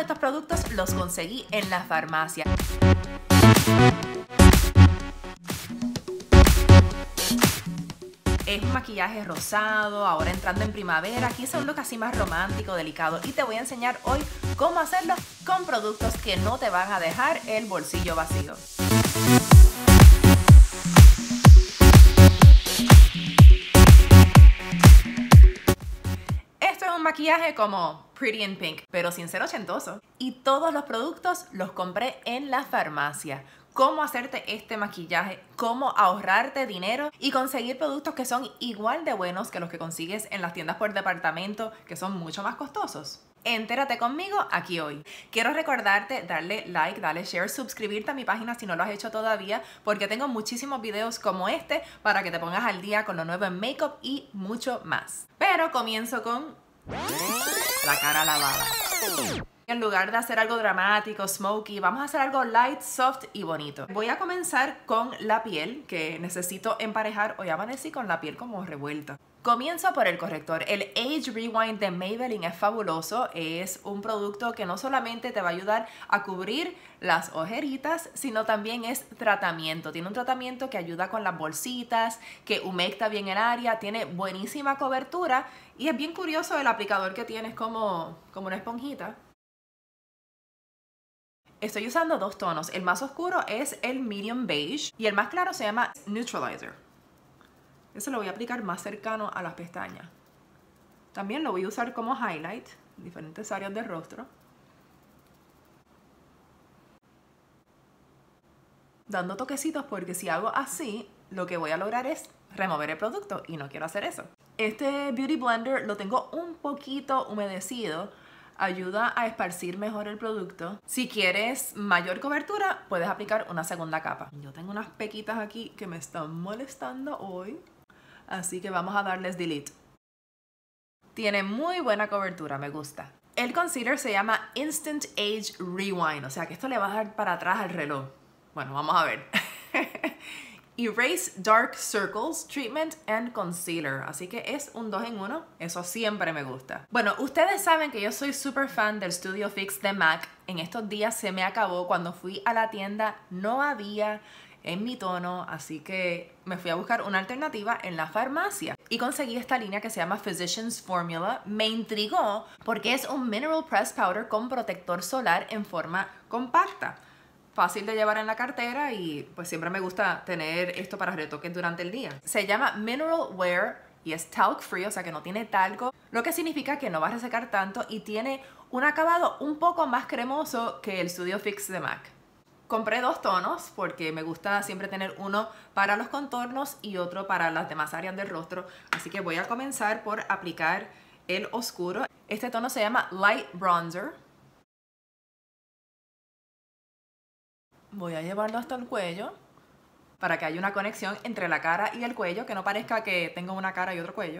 estos productos los conseguí en la farmacia. Es un maquillaje rosado, ahora entrando en primavera, quise un look así más romántico, delicado, y te voy a enseñar hoy cómo hacerlo con productos que no te van a dejar el bolsillo vacío. Esto es un maquillaje como Pretty in Pink, pero sin ser ochentoso. Y todos los productos los compré en la farmacia. Cómo hacerte este maquillaje, cómo ahorrarte dinero y conseguir productos que son igual de buenos que los que consigues en las tiendas por departamento, que son mucho más costosos. Entérate conmigo aquí hoy. Quiero recordarte darle like, darle share, suscribirte a mi página si no lo has hecho todavía, porque tengo muchísimos videos como este para que te pongas al día con lo nuevo en makeup y mucho más. Pero comienzo con la cara lavada. En lugar de hacer algo dramático, smoky, vamos a hacer algo light, soft y bonito. Voy a comenzar con la piel, que necesito emparejar. Hoy amanecí con la piel como revuelta. Comienzo por el corrector. El Age Rewind de Maybelline es fabuloso. Es un producto que no solamente te va a ayudar a cubrir las ojeritas, sino también es tratamiento. Tiene un tratamiento que ayuda con las bolsitas, que humecta bien el área, tiene buenísima cobertura y es bien curioso el aplicador que tiene, es como una esponjita. Estoy usando dos tonos. El más oscuro es el Medium Beige y el más claro se llama Neutralizer. Eso lo voy a aplicar más cercano a las pestañas. También lo voy a usar como highlight en diferentes áreas del rostro. Dando toquecitos porque si hago así, lo que voy a lograr es remover el producto y no quiero hacer eso. Este Beauty Blender lo tengo un poquito humedecido. Ayuda a esparcir mejor el producto. Si quieres mayor cobertura, puedes aplicar una segunda capa. Yo tengo unas pequitas aquí que me están molestando hoy, así que vamos a darles delete. Tiene muy buena cobertura, me gusta. El concealer se llama Instant Age Rewind, o sea que esto le va a dar para atrás al reloj. Bueno, vamos a ver. Erase Dark Circles Treatment and Concealer. Así que es un 2 en 1. Eso siempre me gusta. Bueno, ustedes saben que yo soy súper fan del Studio Fix de MAC. En estos días se me acabó. Cuando fui a la tienda no había en mi tono. Así que me fui a buscar una alternativa en la farmacia. Y conseguí esta línea que se llama Physicians Formula. Me intrigó porque es un Mineral Press Powder con protector solar en forma compacta. Fácil de llevar en la cartera y pues siempre me gusta tener esto para retoques durante el día. Se llama Mineral Wear y es talc free, o sea que no tiene talco, lo que significa que no va a resecar tanto y tiene un acabado un poco más cremoso que el Studio Fix de MAC. Compré dos tonos porque me gusta siempre tener uno para los contornos y otro para las demás áreas del rostro, así que voy a comenzar por aplicar el oscuro. Este tono se llama Light Bronzer. Voy a llevarlo hasta el cuello para que haya una conexión entre la cara y el cuello, que no parezca que tengo una cara y otro cuello.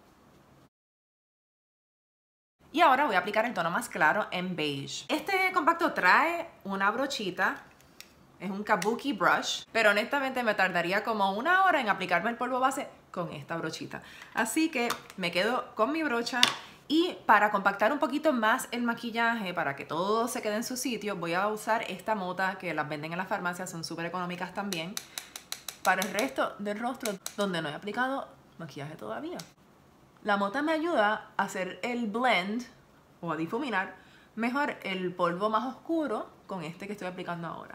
Y ahora voy a aplicar el tono más claro en beige. Este compacto trae una brochita, es un kabuki brush, pero honestamente me tardaría como una hora en aplicarme el polvo base con esta brochita. Así que me quedo con mi brocha. Y para compactar un poquito más el maquillaje, para que todo se quede en su sitio, voy a usar esta mota que las venden en las farmacias, son súper económicas también, para el resto del rostro donde no he aplicado maquillaje todavía. La mota me ayuda a hacer el blend o a difuminar mejor el polvo más oscuro con este que estoy aplicando ahora.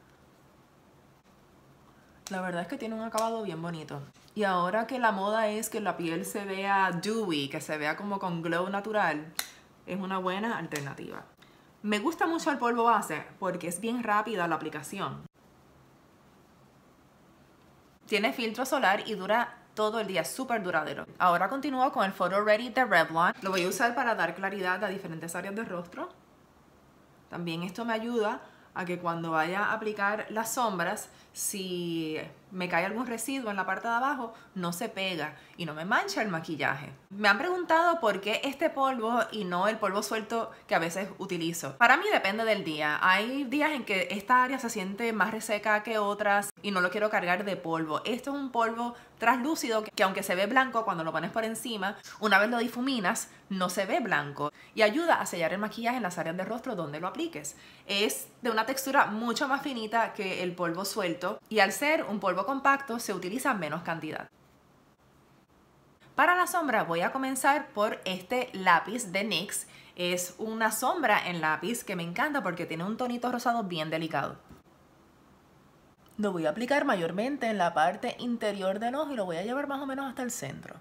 La verdad es que tiene un acabado bien bonito. Y ahora que la moda es que la piel se vea dewy, que se vea como con glow natural, es una buena alternativa. Me gusta mucho el polvo base porque es bien rápida la aplicación. Tiene filtro solar y dura todo el día, súper duradero. Ahora continúo con el Photo Ready de Revlon. Lo voy a usar para dar claridad a diferentes áreas del rostro. También esto me ayuda a que cuando vaya a aplicar las sombras, si me cae algún residuo en la parte de abajo, no se pega y no me mancha el maquillaje. Me han preguntado por qué este polvo y no el polvo suelto que a veces utilizo. Para mí depende del día. Hay días en que esta área se siente más reseca que otras y no lo quiero cargar de polvo. Esto es un polvo translúcido que aunque se ve blanco cuando lo pones por encima, una vez lo difuminas, no se ve blanco y ayuda a sellar el maquillaje en las áreas del rostro donde lo apliques. Es de una textura mucho más finita que el polvo suelto y al ser un polvo compacto se utiliza menos cantidad. Para la sombra voy a comenzar por este lápiz de NYX. Es una sombra en lápiz que me encanta porque tiene un tonito rosado bien delicado. Lo voy a aplicar mayormente en la parte interior del ojo y lo voy a llevar más o menos hasta el centro.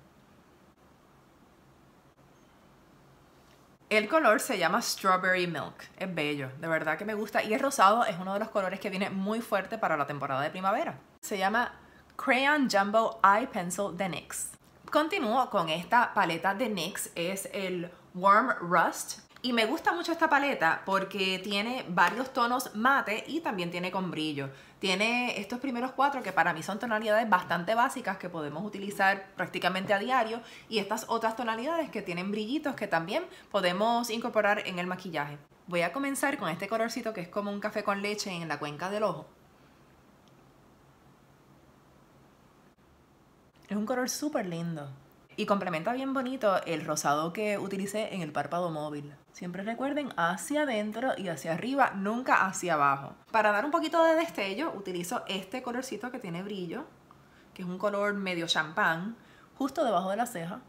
El color se llama Strawberry Milk, es bello, de verdad que me gusta y el rosado es uno de los colores que viene muy fuerte para la temporada de primavera. Se llama Crayon Jumbo Eye Pencil de NYX. Continúo con esta paleta de NYX, es el Warm Rust. Y me gusta mucho esta paleta porque tiene varios tonos mate y también tiene con brillo. Tiene estos primeros 4 que para mí son tonalidades bastante básicas que podemos utilizar prácticamente a diario y estas otras tonalidades que tienen brillitos que también podemos incorporar en el maquillaje. Voy a comenzar con este colorcito que es como un café con leche en la cuenca del ojo. Es un color súper lindo. Y complementa bien bonito el rosado que utilicé en el párpado móvil. Siempre recuerden hacia adentro y hacia arriba, nunca hacia abajo. Para dar un poquito de destello, utilizo este colorcito que tiene brillo, que es un color medio champán, justo debajo de la ceja.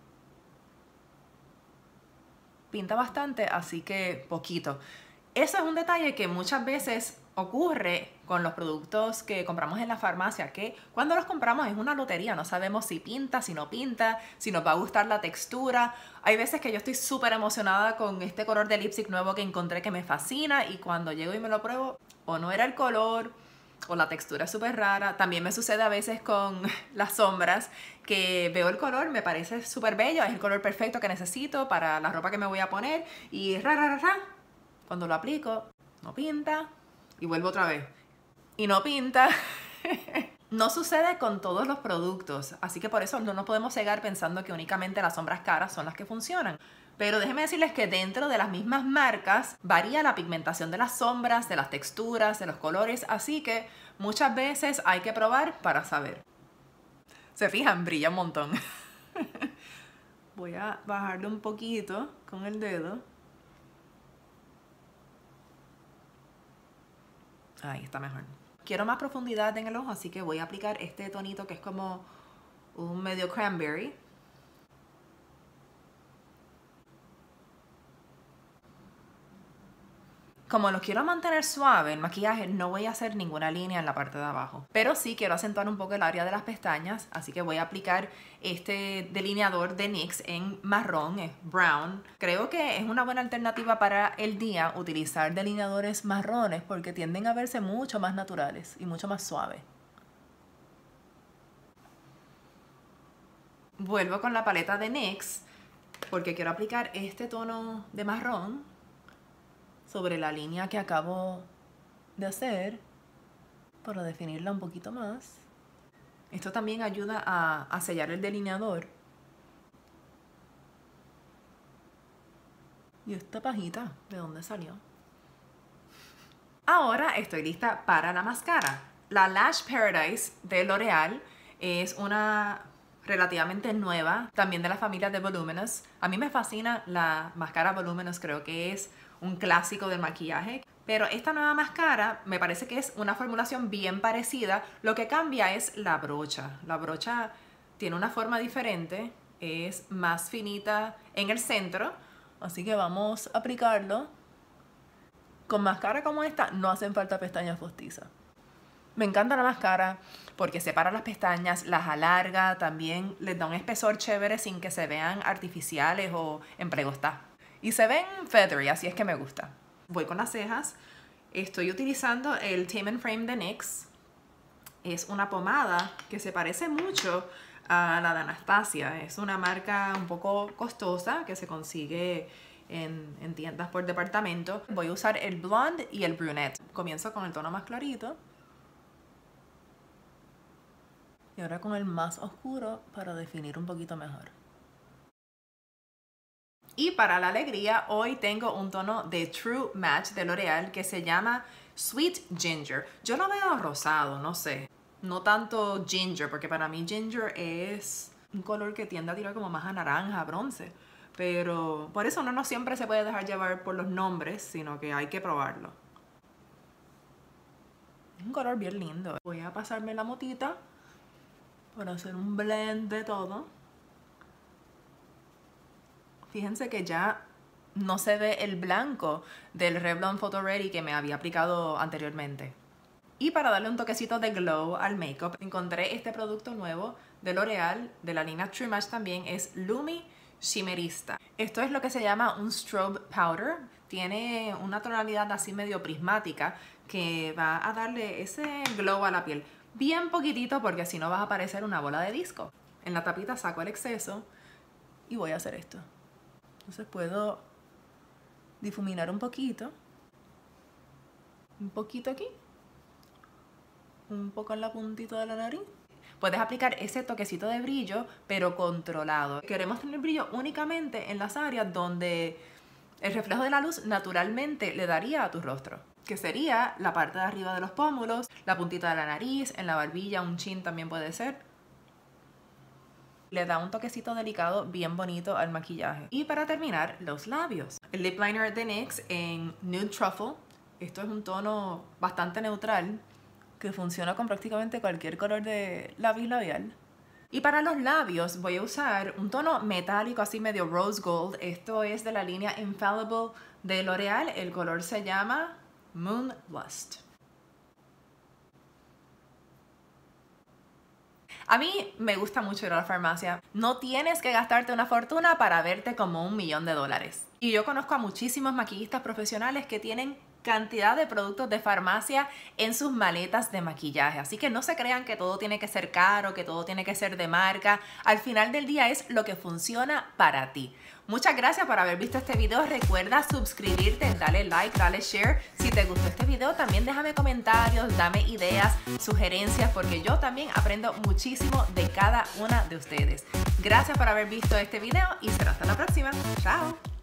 Pinta bastante, así que poquito. Eso es un detalle que muchas veces ocurre con los productos que compramos en la farmacia, que cuando los compramos es una lotería, no sabemos si pinta, si no pinta, si nos va a gustar la textura. Hay veces que yo estoy súper emocionada con este color de lipstick nuevo que encontré que me fascina y cuando llego y me lo pruebo, o no era el color, o la textura es súper rara. También me sucede a veces con las sombras, que veo el color, me parece súper bello, es el color perfecto que necesito para la ropa que me voy a poner y cuando lo aplico, no pinta. Y vuelvo otra vez. Y no pinta. No sucede con todos los productos, así que por eso no nos podemos cegar pensando que únicamente las sombras caras son las que funcionan. Pero déjenme decirles que dentro de las mismas marcas varía la pigmentación de las sombras, de las texturas, de los colores, así que muchas veces hay que probar para saber. Se fijan, brilla un montón. Voy a bajarle un poquito con el dedo. Ahí está mejor. Quiero más profundidad en el ojo, así que voy a aplicar este tonito que es como un medio cranberry. Como lo quiero mantener suave el maquillaje, no voy a hacer ninguna línea en la parte de abajo. Pero sí quiero acentuar un poco el área de las pestañas, así que voy a aplicar este delineador de NYX en marrón, es brown. Creo que es una buena alternativa para el día utilizar delineadores marrones porque tienden a verse mucho más naturales y mucho más suaves. Vuelvo con la paleta de NYX porque quiero aplicar este tono de marrón sobre la línea que acabo de hacer para definirla un poquito más. Esto también ayuda a sellar el delineador. ¿Y esta pajita de dónde salió? Ahora estoy lista para la máscara. La Lash Paradise de L'Oreal es una relativamente nueva, también de la familia de Voluminous. A mí me fascina la máscara Voluminous, creo que es un clásico del maquillaje. Pero esta nueva máscara me parece que es una formulación bien parecida. Lo que cambia es la brocha. La brocha tiene una forma diferente, es más finita en el centro. Así que vamos a aplicarlo. Con máscara como esta no hacen falta pestañas postizas. Me encanta la máscara porque separa las pestañas, las alarga, también les da un espesor chévere sin que se vean artificiales o empregostas. Y se ven feathery, así es que me gusta. Voy con las cejas. Estoy utilizando el Tame & Frame de NYX. Es una pomada que se parece mucho a la de Anastasia. Es una marca un poco costosa que se consigue en tiendas por departamento. Voy a usar el Blonde y el Brunette. Comienzo con el tono más clarito. Y ahora con el más oscuro para definir un poquito mejor. Y para la alegría, hoy tengo un tono de True Match de L'Oreal que se llama Sweet Ginger. Yo lo veo rosado, no sé. No tanto ginger, porque para mí ginger es un color que tiende a tirar como más a naranja, bronce. Pero por eso uno no siempre se puede dejar llevar por los nombres, sino que hay que probarlo. Es un color bien lindo. Voy a pasarme la motita para hacer un blend de todo. Fíjense que ya no se ve el blanco del Revlon Photo Ready que me había aplicado anteriormente. Y para darle un toquecito de glow al makeup, encontré este producto nuevo de L'Oreal, de la línea True Match también, es Lumi Shimmerista. Esto es lo que se llama un strobe powder. Tiene una tonalidad así medio prismática que va a darle ese glow a la piel. Bien poquitito porque si no vas a parecer una bola de disco. En la tapita saco el exceso y voy a hacer esto. Entonces puedo difuminar un poquito aquí, un poco en la puntita de la nariz. Puedes aplicar ese toquecito de brillo, pero controlado. Queremos tener brillo únicamente en las áreas donde el reflejo de la luz naturalmente le daría a tu rostro, que sería la parte de arriba de los pómulos, la puntita de la nariz, en la barbilla, un chin también puede ser. Le da un toquecito delicado bien bonito al maquillaje. Y para terminar, los labios. El lip liner de NYX en Nude Truffle. Esto es un tono bastante neutral que funciona con prácticamente cualquier color de lápiz labial. Y para los labios voy a usar un tono metálico así medio rose gold. Esto es de la línea Infallible de L'Oreal. El color se llama Moonlust. A mí me gusta mucho ir a la farmacia. No tienes que gastarte una fortuna para verte como $1.000.000. Y yo conozco a muchísimos maquillistas profesionales que tienen cantidad de productos de farmacia en sus maletas de maquillaje. Así que no se crean que todo tiene que ser caro, que todo tiene que ser de marca. Al final del día es lo que funciona para ti. Muchas gracias por haber visto este video. Recuerda suscribirte, dale like, dale share. Si te gustó este video, también déjame comentarios, dame ideas, sugerencias, porque yo también aprendo muchísimo de cada una de ustedes. Gracias por haber visto este video y será hasta la próxima. Chao.